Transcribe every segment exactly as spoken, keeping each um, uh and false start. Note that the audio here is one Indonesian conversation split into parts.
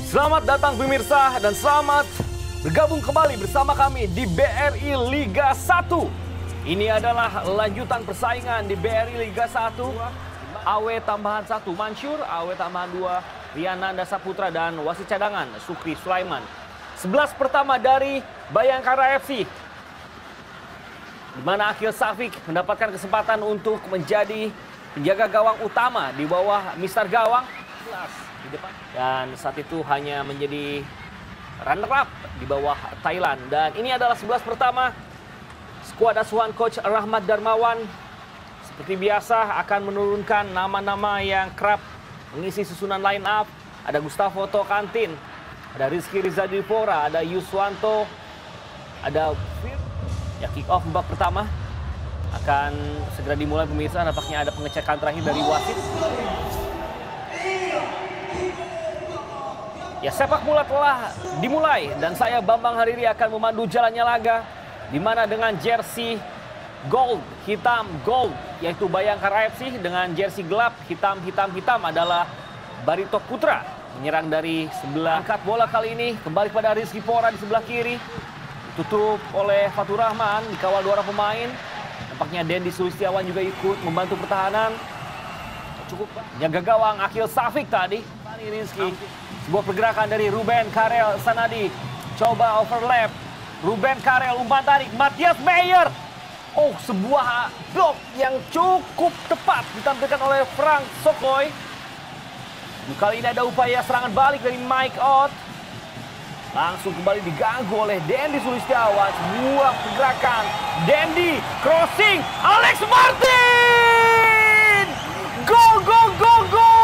Selamat datang pemirsa dan selamat bergabung kembali bersama kami di B R I Liga satu. Ini adalah lanjutan persaingan di B R I Liga satu. A W tambahan satu Mansur, A W tambahan dua Riananda Saputra dan wasit cadangan Sukri Sulaiman. sebelas pertama dari Bayangkara F C. Di mana Akil Safik mendapatkan kesempatan untuk menjadi penjaga gawang utama di bawah Mister Gawang di depan. Dan saat itu hanya menjadi runner up di bawah Thailand. Dan ini adalah sebelas pertama skuad asuhan Coach Rahmat Darmawan. Seperti biasa akan menurunkan nama-nama yang kerap mengisi susunan line up. Ada Gustavo Tokantin, ada Rizky Rizadipora, ada Yuswanto, ada Fir. Ya, kick off babak pertama akan segera dimulai pemirsa. Nampaknya ada pengecekan terakhir dari wasit. Ya, sepak bola telah dimulai dan saya Bambang Hariri akan memandu jalannya laga, di mana dengan jersey gold, hitam, gold yaitu Bayangkara F C, dengan jersey gelap, hitam, hitam, hitam adalah Barito Putra. Menyerang dari sebelah angkat bola kali ini kembali pada Rizky Pora di sebelah kiri. Tutup oleh Fatur Rahman, dikawal dua orang pemain. Nampaknya Dendi Sulistiawan juga ikut membantu pertahanan. Cukup jaga gawang Akil Safik tadi. Tadi Rizky. Sebuah pergerakan dari Ruben Karel Sanadi. Coba overlap. Ruben Karel umpan tarik. Matias Meyer. Oh, sebuah blok yang cukup tepat ditampilkan oleh Frank Sokoy. Kali ini ada upaya serangan balik dari Mike Ott. Langsung kembali diganggu oleh Dendi Sulistiawan. Sebuah pergerakan. Dendi crossing. Alex Martin. Gol, gol, gol,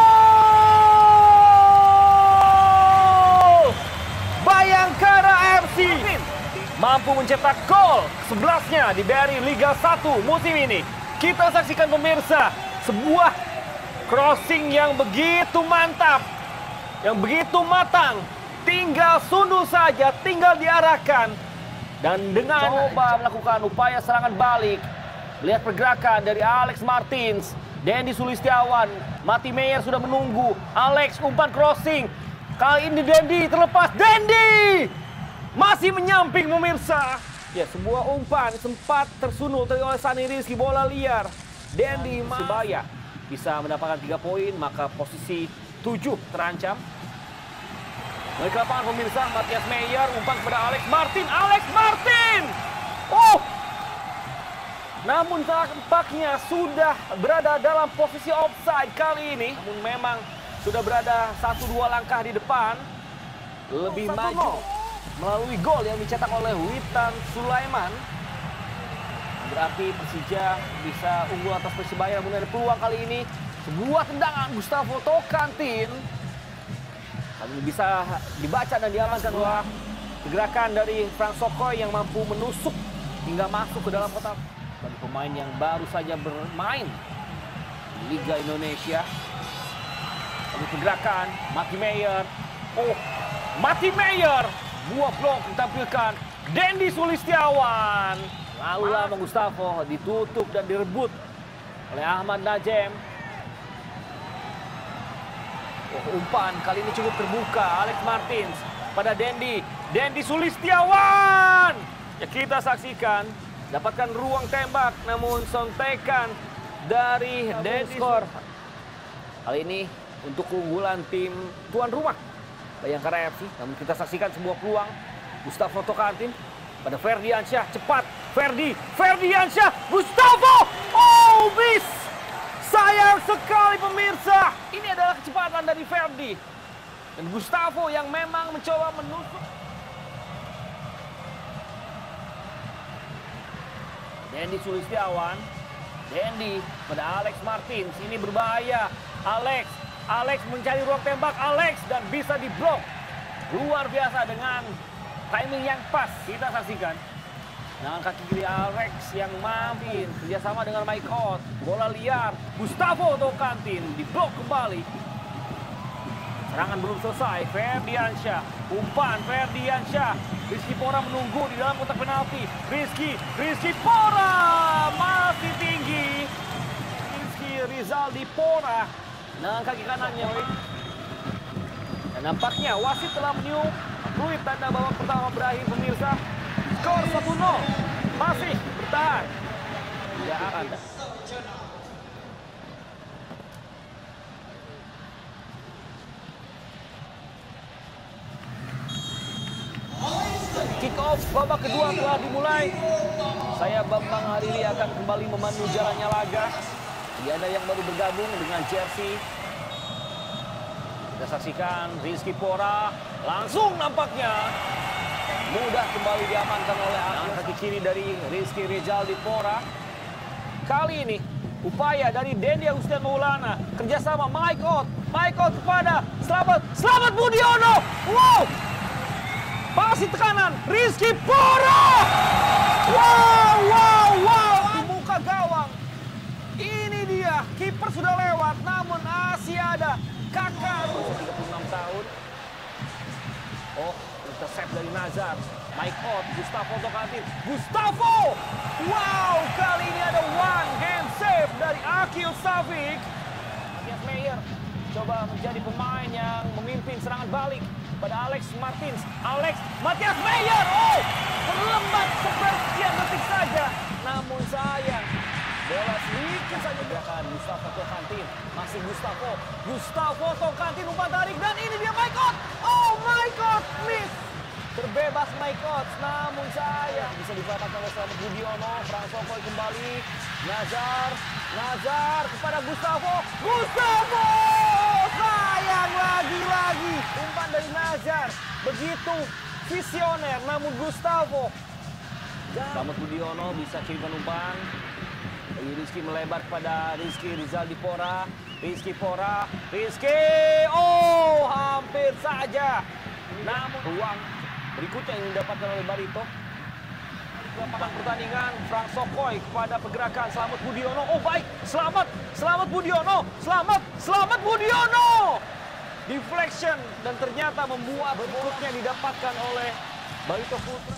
gol. Bayangkara F C mampu mencetak gol sebelasnya di B R I Liga satu musim ini. Kita saksikan pemirsa, sebuah crossing yang begitu mantap, yang begitu matang. Tinggal sundul saja, tinggal diarahkan. Dan dengan coba melakukan upaya serangan balik. Lihat pergerakan dari Alex Martins. Dendi Sulistiawan. Mati Meyer sudah menunggu. Alex umpan crossing. Kali ini Dendi terlepas. Dendi! Masih menyamping pemirsa. Ya, sebuah umpan sempat tersundul oleh Sani Rizky. Bola liar. Dendi Sebaya bisa mendapatkan tiga poin. Maka posisi tujuh terancam. Dari ke lapangan pemirsa, Matias Meyer umpan kepada Alex Martin. Alex Martin! Oh! Namun tampaknya sudah berada dalam posisi offside kali ini. Namun memang sudah berada satu dua langkah di depan. Lebih oh, maju melalui gol yang dicetak oleh Witan Sulaiman. Berarti Persija bisa unggul atas Persibaya. Namun ada peluang kali ini. Sebuah tendangan Gustavo Tokantin. Kali ini bisa dibaca dan diamankan oleh pergerakan dari Frank Sokoy yang mampu menusuk hingga masuk ke dalam kotak. Bagi pemain yang baru saja bermain di Liga Indonesia. Lalu pergerakan Mati Meyer. Oh, Mati Meyer. Buah blok ditampilkan Dendi Sulistiawan. Lalu lama Gustavo ditutup dan direbut oleh Ahmad Najem. Oh, umpan kali ini cukup terbuka. Alex Martins pada Dendi. Dendi Sulistiawan. Ya, kita saksikan. Dapatkan ruang tembak. Namun sontekan dari Dendi. Skor kali ini untuk keunggulan tim tuan rumah Bayangkara F C. Namun kita saksikan sebuah peluang. Gustavo Tokantin pada Ferdiansyah. Cepat. Ferdi. Ferdiansyah. Gustavo. Oh, miss. Sayang sekali pemirsa. Ini adalah kecepatan dari Ferdi. Dan Gustavo yang memang mencoba menusuk. Dendi Sulistiawan. Dendi pada Alex Martins. Ini berbahaya. Alex. Alex mencari ruang tembak. Alex dan bisa diblok. Luar biasa dengan timing yang pas. Kita saksikan. Dengan kaki kiri Alex yang mampir kerjasama dengan Mike Ott. Bola liar. Gustavo Tokantin diblok kembali. Serangan belum selesai. Ferdiansyah. Umpan Ferdiansyah. Rizky Pora menunggu di dalam kotak penalti. Rizky. Rizky Pora. Masih tinggi. Rizky Rizaldi Pora. Dengan kaki kanannya. Nampaknya wasit telah meniup fluid tanda babak pertama berakhir pemirsa. Skor satu nol. Masih bertahan. Tidak Anda. Kick off babak kedua telah dimulai. Saya Bambang Harili akan kembali memandu jalannya laga. Bagi Anda yang baru bergabung dengan jersey, kita saksikan Rizky Pora langsung nampaknya mudah kembali diamankan oleh anak kaki kiri dari Rizky Rizaldi Pora. Kali ini upaya dari Dendi Agustian Maulana kerjasama Mike Ott. Mike Ott kepada Slamet. Slamet Budiono. Wow. Pasti tekanan Rizky Pora. Wow, wow, wow. Di muka gawang. Ini dia. Kiper sudah lewat namun masih ada Kakak tiga puluh enam tahun. Oh, intercept dari Nazar. Mike Ott, Gustavo Tokantin. Gustavo! Wow, kali ini ada one hand save dari Akil Savic. Matias Meyer coba menjadi pemain yang memimpin serangan balik pada Alex Martins. Alex, Matias Meyer! Oh, terlambat sepersekian detik saja. Namun sayang, bola sedikit saja gerakan Gustavo Tokantin. Masih Gustavo. Gustavo Tokantin umpan tarik dan ini dia Mike Ott. Oh, Mike Ott miss. Terbebas Mike Ott, namun sayang bisa dipatahkan oleh Slamet Budiono. Frans Sokoi kembali. Nazar, Nazar kepada Gustavo. Gustavo! Sayang lagi-lagi. Umpan dari Nazar. Begitu visioner, namun Gustavo. Slamet Budiono bisa kirimkan umpan. Rizky melebar kepada Rizky Rizaldi Pora. Rizky Pora. Rizky. Oh, hampir saja. Namun ruang berikutnya yang didapatkan oleh Barito. Lapangan pertandingan, Frans Sokoi kepada pergerakan Slamet Budiono. Oh baik, Slamet, Slamet Budiono, Slamet, Slamet Budiono. Deflection dan ternyata membuat berikutnya didapatkan oleh Barito Putra.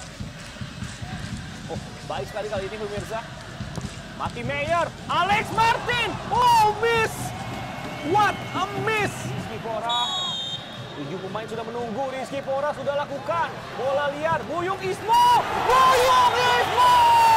Oh baik sekali kali ini pemirsa. Mati Meyer, Alex Martin. Oh miss, what a miss. Rizky Pora. Tujuh pemain sudah menunggu, Rizky Pora sudah lakukan. Bola liar, Buyung Ismo. Buyung Ismo!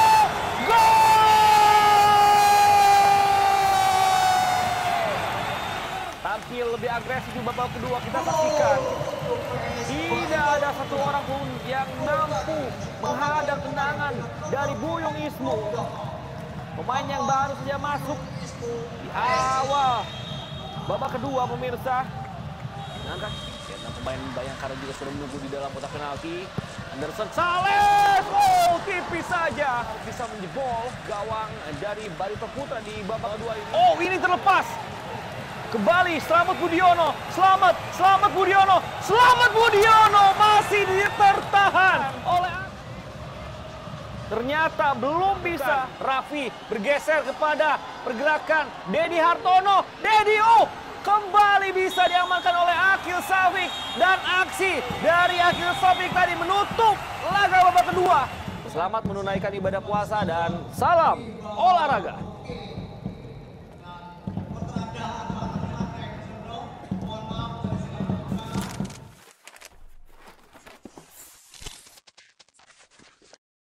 Gol! Tampil lebih agresif di babak kedua, kita saksikan. Tidak ada satu orang pun yang mampu menghadang tendangan dari Buyung Ismo. Pemain yang baru saja masuk di awal babak kedua pemirsa. Angkat karena pemain Bayangkara juga sudah menunggu di dalam kotak penalti. Anderson Sales, oh tipis saja bisa menjebol gawang dari Barito Putra di babak kedua ini. Oh ini terlepas. Kembali Slamet Budiono, Slamet, Slamet Budiono, Slamet Budiono masih tertahan oleh. Ternyata belum bisa. Raffi bergeser kepada pergerakan Dedi Hartono. Dedi oh kembali bisa diamankan oleh Akil Savic. Dan aksi dari Akil Savic tadi menutup laga babak kedua. Selamat menunaikan ibadah puasa dan salam olahraga.